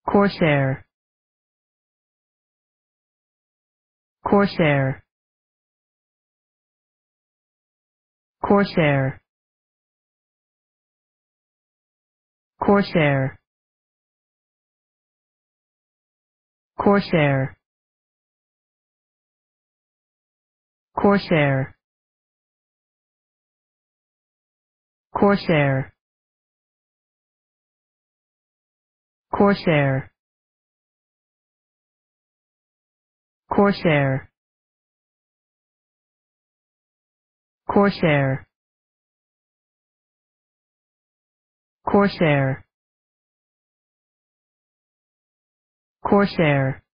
Corsair, Corsair, Corsair, Corsair, Corsair, Corsair, Corsair, Corsair, Corsair, Corsair, Corsair, Corsair,